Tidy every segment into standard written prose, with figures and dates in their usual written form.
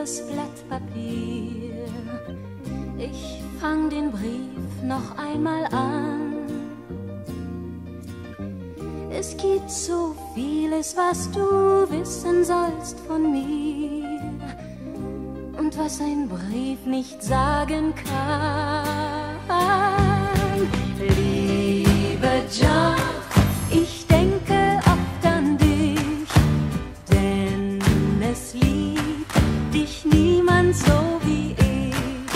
das Blatt Papier. Ich fang den Brief noch einmal an. Es gibt so vieles, was du wissen sollst von mir und was ein Brief nicht sagen kann. Lieber John, ich denke oft an dich, denn es liebt dich niemand so wie ich.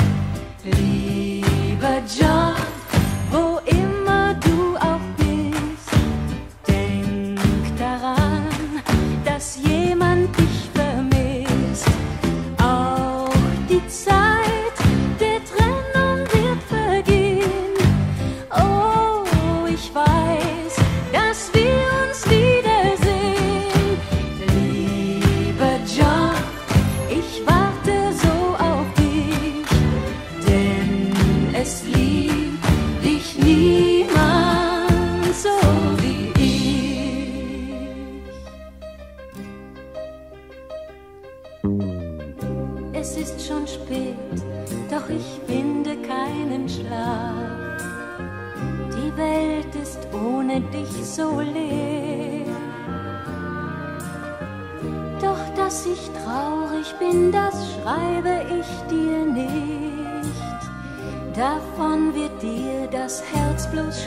Lieber John, wo immer du auch bist, denk daran, dass jemand dich vermisst. Auch die Zeit der Trennung wird vergehen. Oh, ich weiß, dass wir uns wiedersehen. Lieber John, ich warte so auf dich, denn es liebt dich niemand so wie ich. Es ist schon spät, doch ich finde keinen Schlaf. Die Welt ist ohne dich so leer. Doch dass ich traurig bin, das schreibe ich dir nicht. Davon wird dir das Herz bloß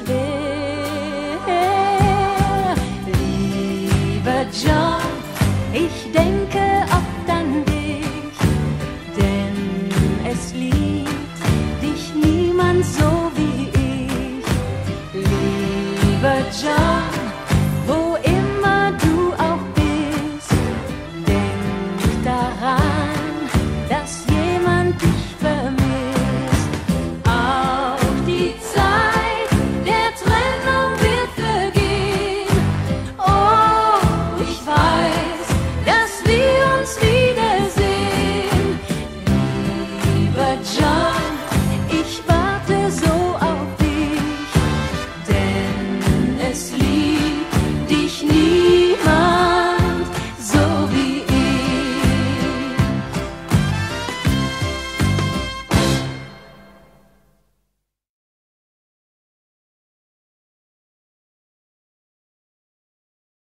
schwer. Lieber John, ich denke oft an dich, denn es liegt